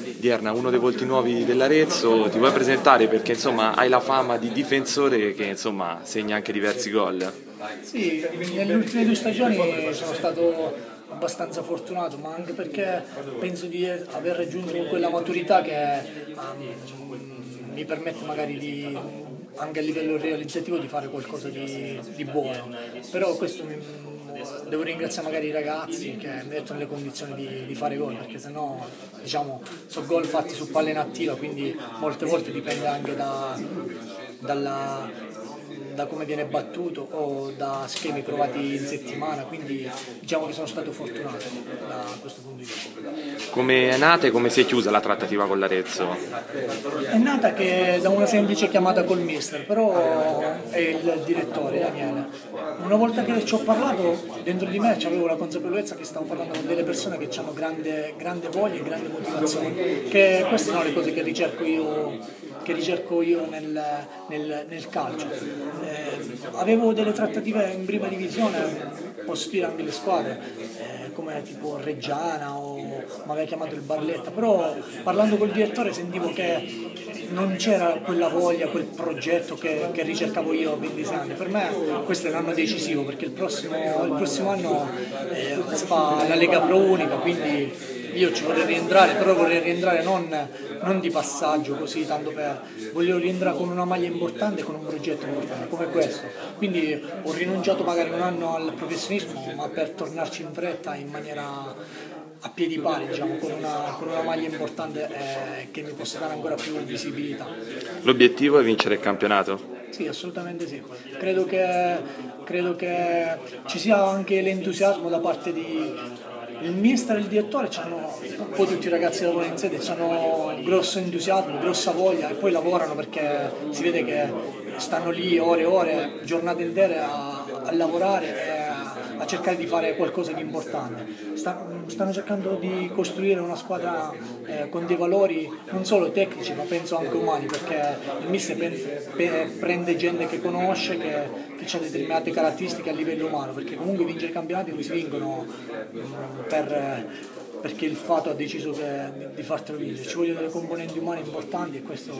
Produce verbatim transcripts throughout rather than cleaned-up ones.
Dierna, uno dei volti nuovi dell'Arezzo, ti vuoi presentare perché insomma hai la fama di difensore che insomma segna anche diversi gol. Sì, nelle ultime due stagioni sono stato abbastanza fortunato, ma anche perché penso di aver raggiunto quella maturità che um, mi permette magari di, anche a livello realizzativo, di fare qualcosa di, di buono. Però questo mi, devo ringraziare magari i ragazzi che mi mettono nelle condizioni di, di fare gol, perché sennò diciamo sono gol fatti su palla inattiva, quindi molte volte dipende anche da, dalla da come viene battuto o da schemi provati in settimana, quindi diciamo che sono stato fortunato da questo punto di vista. Come è nata e come si è chiusa la trattativa con l'Arezzo? È nata che da una semplice chiamata col mister, però è il direttore Daniele. Una volta che ci ho parlato, dentro di me avevo la consapevolezza che stavo parlando con delle persone che hanno grande, grande voglia e grande motivazione, che queste sono le cose che ricerco io che ricerco io nel, nel, nel calcio. Eh, avevo delle trattative in prima divisione, posso dire anche le squadre, eh, come tipo Reggiana o mi aveva chiamato il Barletta, però parlando col direttore sentivo che non c'era quella voglia, quel progetto che, che ricercavo io a ventisei anni. Per me questo è un anno decisivo perché il prossimo, il prossimo anno eh, si fa la Lega Pro Unica, quindi io ci vorrei rientrare, però vorrei rientrare non, non di passaggio così, tanto per... voglio rientrare con una maglia importante e con un progetto importante come questo. Quindi ho rinunciato magari un anno al professionismo, ma per tornarci in fretta in maniera a piedi pari, diciamo, con una, con una maglia importante eh, che mi possa dare ancora più visibilità. L'obiettivo è vincere il campionato? Sì, assolutamente sì. Credo che, credo che ci sia anche l'entusiasmo da parte di... Il mister e il direttore hanno, un po' tutti i ragazzi che lavorano in sede, hanno grosso entusiasmo, grossa voglia e poi lavorano perché si vede che stanno lì ore e ore, giornate intere a, a lavorare e a, a cercare di fare qualcosa di importante. Stanno, stanno cercando di costruire una squadra eh, con dei valori non solo tecnici ma penso anche umani, perché il mister prende gente che conosce, che, che ha determinate caratteristiche a livello umano, perché comunque vincere i campionati non si vincono per, perché il fato ha deciso che, di fartelo vincere, ci vogliono delle componenti umane importanti e questo,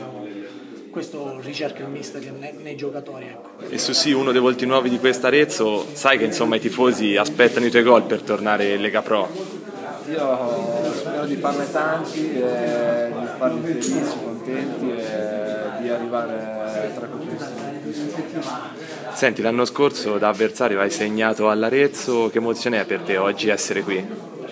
questo ricerca il mister nei, nei giocatori. Ecco. E su sì, uno dei volti nuovi di questa Arezzo, sai che insomma i tifosi aspettano i tuoi gol per tornare in Lega Pro? Io spero di farne tanti, e di farli felici, contenti e di arrivare tra questi. Senti, l'anno scorso da avversario hai segnato all'Arezzo, che emozione è per te oggi essere qui?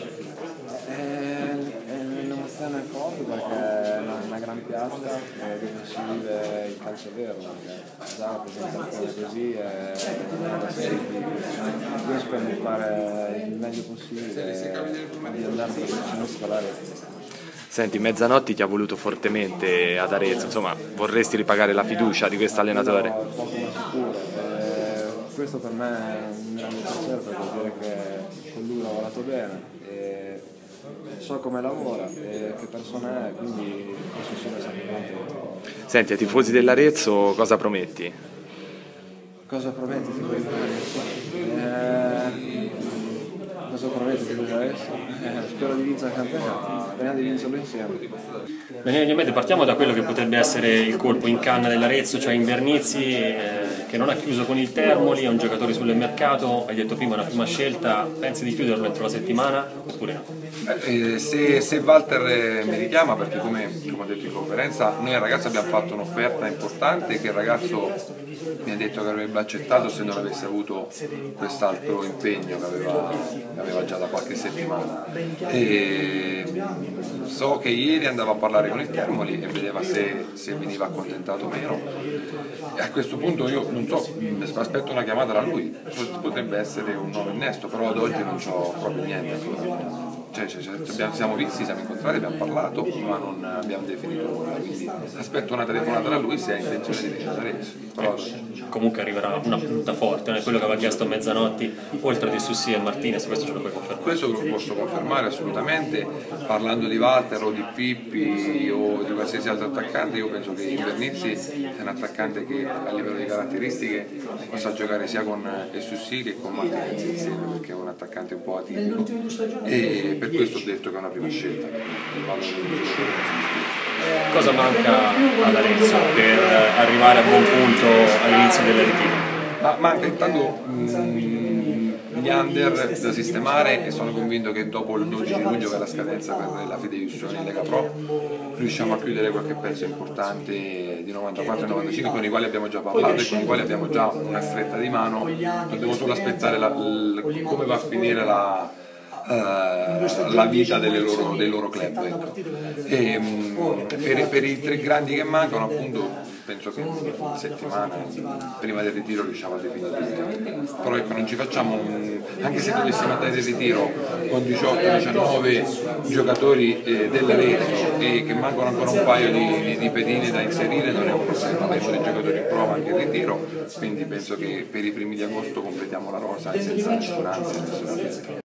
È un'emozione forte perché è una gran piazza dove si vive il calcio vero, perché già la presentazione così è una serie di... Io spero di fare il meglio possibile e di andare professionista all'Arezzo. Senti, Mezzanotti ti ha voluto fortemente ad Arezzo, insomma, vorresti ripagare la fiducia di questo allenatore? No, poco ma sicuro. Eh, questo per me è un grande piacere perché vuol dire che con lui ho lavorato bene, e so come lavora e che persona è, quindi posso essere sempre contento. Senti, ai tifosi dell'Arezzo cosa prometti? Cosa prometti ti vuoi eh, cosa prometti ti vuoi adesso? Eh, spero di vincere il campionato, speriamo di vincerlo insieme. Bene, ovviamente partiamo da quello che potrebbe essere il colpo in canna dell'Arezzo, cioè Invernizzi, eh, che non ha chiuso con il Termoli, è un giocatore sul mercato, hai detto prima una prima scelta, pensi di chiuderlo entro la settimana oppure no? Eh, se, se Walter mi richiama, perché come, come ho detto in conferenza, noi al ragazzo abbiamo fatto un'offerta importante che il ragazzo mi ha detto che avrebbe accettato se non avesse avuto quest'altro impegno che aveva, che aveva già da qualche settimana. E so che ieri andava a parlare con il Termoli e vedeva se, se veniva accontentato o meno. E a questo punto io non so, aspetto una chiamata da lui, potrebbe essere un nuovo innesto, però ad oggi non c'ho proprio niente. Cioè, cioè, cioè, abbiamo, siamo visti, siamo incontrati, abbiamo parlato, ma non abbiamo definito nulla, quindi aspetto una telefonata da lui se ha intenzione di venire ad Arezzo. Però... Comunque arriverà una punta forte, non è quello che aveva chiesto a Mezzanotti, oltre di Sussi e Martinez, questo ce lo puoi confermare? Questo lo posso confermare assolutamente, parlando di Walter o di Pippi o di qualsiasi altro attaccante, io penso che Invernizzi è un attaccante che a livello di caratteristiche possa giocare sia con Sussi che con Martinez insieme, perché è un attaccante un po' atipico. E per questo ho detto che è una prima scelta. Cosa manca ad Arezzo per arrivare a buon punto all'inizio del ritiro? Ma manca intanto mm, gli under da sistemare e sono convinto che dopo il dodici luglio, che è la scadenza per la fideiussione in Lega Pro, riusciamo a chiudere qualche pezzo importante di novantaquattro e novantacinque con i quali abbiamo già parlato e con i quali abbiamo già una stretta di mano. Dobbiamo solo aspettare la, la, come va a finire la Uh, la vita delle loro, dei loro club, ecco. E, um, per, per i tre grandi che mancano, appunto, penso che in settimana prima del ritiro riusciamo a definire tutto. Però ecco, non ci facciamo un, anche se dovessimo andare in ritiro con diciotto diciannove giocatori eh, dell'Arezzo e che mancano ancora un paio di, di, di pedine da inserire, non è un problema, abbiamo dei giocatori in prova anche in ritiro, quindi penso che per i primi di agosto completiamo la rosa senza nessuna ansia e nessuna fiesta.